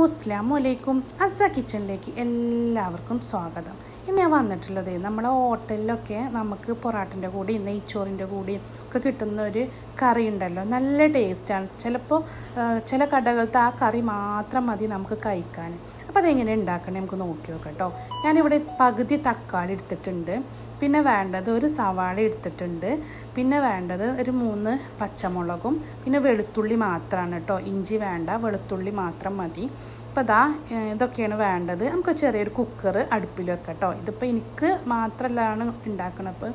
അസ്സലാമു അലൈക്കും. അസ കിച്ചണിലേക്ക് എല്ലാവർക്കും സ്വാഗതം. ഇന്ന് ഞാൻ വന്നിട്ടുള്ളത് നമ്മളെ ഹോട്ടലിലൊക്കെ നമുക്ക് പൊറാട്ടിൻ്റെ കൂടെയും നെയ്ച്ചോറിൻ്റെ കൂടെയും ഒക്കെ കിട്ടുന്ന ഒരു കറി ഉണ്ടല്ലോ, നല്ല ടേസ്റ്റാണ്. ചിലപ്പോൾ ചില കടകളത്തെ ആ കറി മാത്രം മതി നമുക്ക് കഴിക്കാൻ. അപ്പോൾ അതെങ്ങനെ ഉണ്ടാക്കണേ നമുക്ക് നോക്കി നോക്കാം കേട്ടോ. ഞാനിവിടെ പകുതി തക്കാളി എടുത്തിട്ടുണ്ട്, പിന്നെ വേണ്ടത് ഒരു സവാള എടുത്തിട്ടുണ്ട്, പിന്നെ വേണ്ടത് ഒരു 3 പച്ചമുളകും, പിന്നെ വെളുത്തുള്ളി മാത്രമാണ് കേട്ടോ. ഇഞ്ചി വേണ്ട, വെളുത്തുള്ളി മാത്രം മതി. അപ്പോൾ ഇതൊക്കെയാണ് വേണ്ടത്. നമുക്ക് ചെറിയൊരു കുക്കർ അടുപ്പിൽ വെക്കാം കേട്ടോ. ഇതിപ്പോൾ എനിക്ക് മാത്രമല്ലാണ് ഉണ്ടാക്കണത്.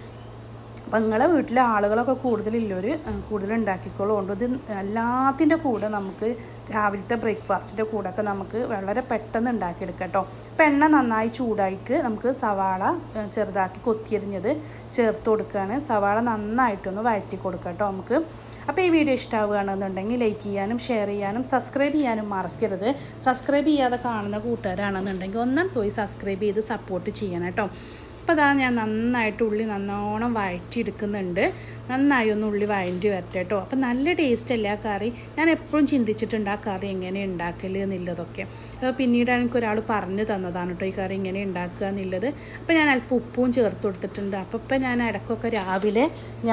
അപ്പം നിങ്ങളെ വീട്ടിലെ ആളുകളൊക്കെ കൂടുതൽ ഉണ്ടാക്കിക്കോളുകൊണ്ട് ഇത് എല്ലാത്തിൻ്റെ കൂടെ നമുക്ക് രാവിലത്തെ ബ്രേക്ക്ഫാസ്റ്റിൻ്റെ കൂടെയൊക്കെ നമുക്ക് വളരെ പെട്ടെന്ന് ഉണ്ടാക്കിയെടുക്കാം കേട്ടോ. അപ്പം എണ്ണ നന്നായി ചൂടായിട്ട് നമുക്ക് സവാള ചെറുതാക്കി കൊത്തിയരിഞ്ഞത് ചേർത്ത് കൊടുക്കുകയാണ്. സവാള നന്നായിട്ടൊന്ന് വഴറ്റി കൊടുക്കാം കേട്ടോ നമുക്ക്. അപ്പോൾ ഈ വീഡിയോ ഇഷ്ടമാവുകയാണെന്നുണ്ടെങ്കിൽ ലൈക്ക് ചെയ്യാനും ഷെയർ ചെയ്യാനും സബ്സ്ക്രൈബ് ചെയ്യാനും മറക്കരുത്. സബ്സ്ക്രൈബ് ചെയ്യാതെ കാണുന്ന കൂട്ടുകാരാണെന്നുണ്ടെങ്കിൽ ഒന്നും പോയി സബ്സ്ക്രൈബ് ചെയ്ത് സപ്പോർട്ട് ചെയ്യണം കേട്ടോ. അപ്പോൾ ഞാൻ നന്നായിട്ട് ഉള്ളി നല്ലോണം വഴറ്റിയെടുക്കുന്നുണ്ട്. നന്നായി ഒന്ന് ഉള്ളി വഴറ്റി വരട്ടെ കേട്ടോ. അപ്പം നല്ല ടേസ്റ്റ് അല്ലേ ആ കറി. ഞാൻ എപ്പോഴും ചിന്തിച്ചിട്ടുണ്ട് ആ കറി എങ്ങനെ ഉണ്ടാക്കൽ എന്നുള്ളതൊക്കെ. പിന്നീട് എനിക്കൊരാൾ പറഞ്ഞു തന്നതാണ് കേട്ടോ ഈ കറി ഇങ്ങനെ ഉണ്ടാക്കുക എന്നുള്ളത്. അപ്പോൾ ഞാൻ അല്പം ഉപ്പും ചേർത്ത് കൊടുത്തിട്ടുണ്ട്. അപ്പം ഞാൻ ഇടയ്ക്കൊക്കെ രാവിലെ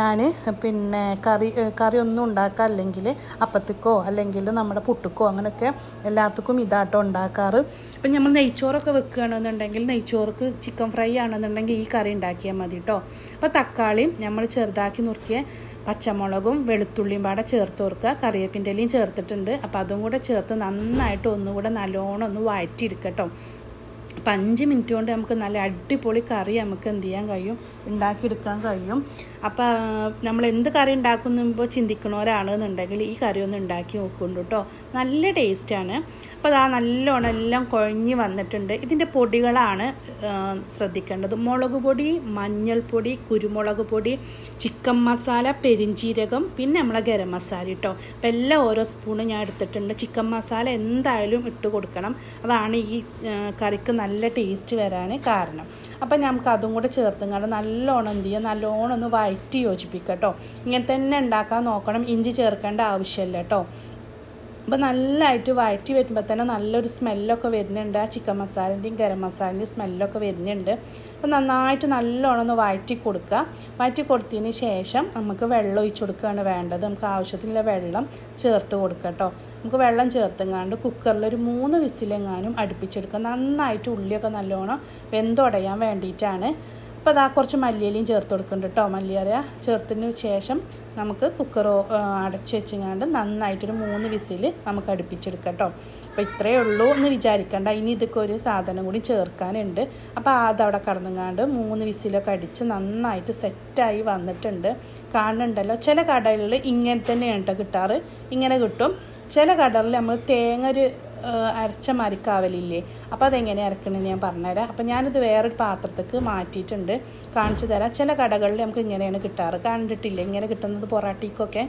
പിന്നെ കറി ഒന്നും ഉണ്ടാക്കുക, അല്ലെങ്കിൽ അപ്പത്തിക്കോ അല്ലെങ്കിൽ നമ്മുടെ പുട്ടുക്കോ അങ്ങനെയൊക്കെ എല്ലാവർക്കും ഇതാട്ടോ ഉണ്ടാക്കാറ്. അപ്പം നമ്മൾ നെയ്ച്ചോറൊക്കെ വെക്കുകയാണെന്നുണ്ടെങ്കിൽ നെയ്ച്ചോർക്ക് ചിക്കൻ ഫ്രൈ ആണെന്നുണ്ടെങ്കിൽ ഈ കറി ഉണ്ടാക്കിയാൽ മതി കേട്ടോ. അപ്പോൾ തക്കാളിയും നമ്മൾ ചെറുതാക്കി നുറുക്കിയ പച്ചമുളകും വെളുത്തുള്ളിയും പാടെ ചേർത്ത് കൊടുക്കുക. കറിവേപ്പിൻ്റെ ഇലയും ചേർത്തിട്ടുണ്ട്. അപ്പോൾ അതും കൂടെ ചേർത്ത് നന്നായിട്ട് ഒന്നുകൂടെ നല്ലോണം ഒന്ന് വഴറ്റിയെടുക്കുക കേട്ടോ. അപ്പം 5 മിനിറ്റ് കൊണ്ട് നമുക്ക് നല്ല അടിപൊളി കറി നമുക്ക് എന്ത് ചെയ്യാൻ കഴിയും, ഉണ്ടാക്കിയെടുക്കാൻ കഴിയും. അപ്പോൾ നമ്മൾ എന്ത് കറി ഉണ്ടാക്കുമ്പോൾ ചിന്തിക്കണവരാണെന്നുണ്ടെങ്കിൽ ഈ കറി ഒന്ന് ഉണ്ടാക്കി നോക്കുന്നുണ്ട് കേട്ടോ. നല്ല ടേസ്റ്റാണ്. അപ്പോൾ നല്ലോണം എല്ലാം കുഴഞ്ഞ് വന്നിട്ടുണ്ട്. ഇതിൻ്റെ പൊടികളാണ് ശ്രദ്ധിക്കേണ്ടത്. മുളക് പൊടി, മഞ്ഞൾപ്പൊടി, കുരുമുളക് പൊടി, ചിക്കൻ മസാല, പെരിഞ്ചീരകം, പിന്നെ നമ്മളെ ഗരം മസാല കേട്ടോ. അപ്പോൾ എല്ലാം ഓരോ സ്പൂണ് ഞാൻ എടുത്തിട്ടുണ്ട്. ചിക്കൻ മസാല എന്തായാലും ഇട്ട് കൊടുക്കണം. അതാണ് ഈ കറിക്ക് നല്ല ടേസ്റ്റ് വരാൻ കാരണം. അപ്പം നമുക്ക് അതും കൂടെ ചേർത്തുകൊണ്ട് നല്ലോണം എന്ത് ചെയ്യുക, നല്ലോണം ഒന്ന് വഴറ്റി യോജിപ്പിക്കുക കേട്ടോ. ഇങ്ങനെ തന്നെ ഉണ്ടാക്കാൻ നോക്കണം. ഇഞ്ചി ചേർക്കേണ്ട ആവശ്യമില്ല കേട്ടോ. അപ്പോൾ നല്ലതായിട്ട് വഴറ്റി വരുമ്പോൾ തന്നെ നല്ലൊരു സ്മെല്ലൊക്കെ വരുന്നുണ്ട്. ആ ചിക്കൻ മസാലൻ്റെയും ഗരം മസാലൻ്റെയും സ്മെല്ലൊക്കെ വരുന്നുണ്ട്. അപ്പോൾ നന്നായിട്ട് നല്ലോണം ഒന്ന് വഴറ്റി കൊടുക്കുക. വഴറ്റി കൊടുത്തതിന് ശേഷം നമുക്ക് വെള്ളം ഒഴിച്ച് കൊടുക്കുകയാണ് വേണ്ടത്. നമുക്ക് ആവശ്യത്തിനുള്ള വെള്ളം ചേർത്ത് കൊടുക്കുക കേട്ടോ. നമുക്ക് വെള്ളം ചേർത്തെങ്ങാണ്ട് കുക്കറിൽ ഒരു 3 വിസിലെങ്ങാനും അടുപ്പിച്ചെടുക്കുക. നന്നായിട്ട് ഉള്ളിയൊക്കെ നല്ലോണം വെന്തുടയാൻ വേണ്ടിയിട്ടാണ്. അപ്പോൾ കുറച്ച് മല്ലിയിലയും ചേർത്ത് കൊടുക്കുന്നുണ്ട് കേട്ടോ. മല്ലിയില ചേർത്തതിന് ശേഷം നമുക്ക് കുക്കർ അടച്ച് വെച്ചങ്ങാണ്ട് നന്നായിട്ടൊരു 3 വിസിൽ നമുക്ക് അടുപ്പിച്ചെടുക്കാം കേട്ടോ. അപ്പോൾ ഇത്രയേ ഉള്ളൂ എന്ന് വിചാരിക്കേണ്ട. ഇനി ഇതൊക്കെ ഒരു സാധനം കൂടി ചേർക്കാനുണ്ട്. അപ്പോൾ അതവിടെ കടന്നുങ്ങാണ്ട് 3 വിസിലൊക്കെ അടിച്ച് നന്നായിട്ട് സെറ്റായി വന്നിട്ടുണ്ട്. കാണുന്നുണ്ടല്ലോ, ചില കടകളിൽ ഇങ്ങനെ തന്നെയാണ് കേട്ടോ കിട്ടാറ്. ഇങ്ങനെ കിട്ടും. ചില കടകളിൽ നമ്മൾ തേങ്ങ അരച്ച മരിക്കാവലില്ലേ, അപ്പോൾ അതെങ്ങനെ അരക്കണമെന്ന് ഞാൻ പറഞ്ഞുതരാം. അപ്പോൾ ഞാനിത് വേറൊരു പാത്രത്തേക്ക് മാറ്റിയിട്ടുണ്ട്, കാണിച്ചു തരാം. ചില കടകളിൽ നമുക്ക് ഇങ്ങനെയാണ് കിട്ടാറ്. കണ്ടിട്ടില്ലേ ഇങ്ങനെ കിട്ടുന്നത് പൊറാട്ടിക്കൊക്കെ.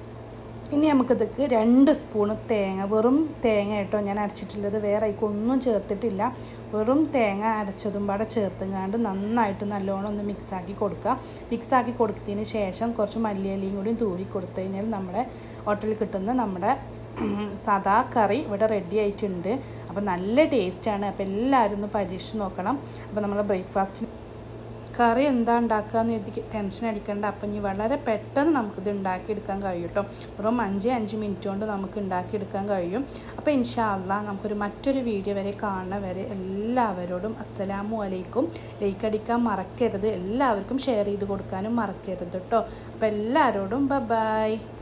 ഇനി നമുക്കിതൊക്കെ 2 സ്പൂണ് തേങ്ങ, വെറും തേങ്ങ കേട്ടോ ഞാൻ അരച്ചിട്ടുള്ളത്, വേറെ ഒന്നും ചേർത്തിട്ടില്ല. വെറും തേങ്ങ അരച്ചതും പാടെ ചേർത്തുങ്ങാണ്ട് നന്നായിട്ട് നല്ലോണം ഒന്ന് മിക്സാക്കി കൊടുക്കുക. മിക്സാക്കി കൊടുത്തതിന് ശേഷം കുറച്ച് മല്ലിയിലയും കൂടി തൂവി കൊടുത്തു കഴിഞ്ഞാൽ നമ്മുടെ ഹോട്ടലിൽ കിട്ടുന്ന നമ്മുടെ സാദാ കറി ഇവിടെ റെഡി ആയിട്ടുണ്ട്. അപ്പോൾ നല്ല ടേസ്റ്റാണ്. അപ്പോൾ എല്ലാവരും ഒന്ന് പരീക്ഷിച്ച് നോക്കണം. അപ്പോൾ നമ്മൾ ബ്രേക്ക്ഫാസ്റ്റിന് കറി എന്താ ഉണ്ടാക്കുകയെന്ന് എനിക്ക് ടെൻഷൻ അടിക്കേണ്ട. അപ്പം ഇനി വളരെ പെട്ടെന്ന് നമുക്കിത് ഉണ്ടാക്കിയെടുക്കാൻ കഴിയും കേട്ടോ. വെറും 5 മിനിറ്റ് കൊണ്ട് നമുക്ക് ഉണ്ടാക്കിയെടുക്കാൻ കഴിയും. അപ്പോൾ ഇൻഷാ അല്ലാഹ് നമുക്കൊരു മറ്റൊരു വീഡിയോ വരെ കാണുന്നവരെ എല്ലാവരോടും അസ്സലാമു അലൈക്കും. ലൈക്ക് അടിക്കാൻ മറക്കരുത്. എല്ലാവർക്കും ഷെയർ ചെയ്ത് കൊടുക്കാനും മറക്കരുത് കേട്ടോ. അപ്പോൾ എല്ലാവരോടും ബൈ.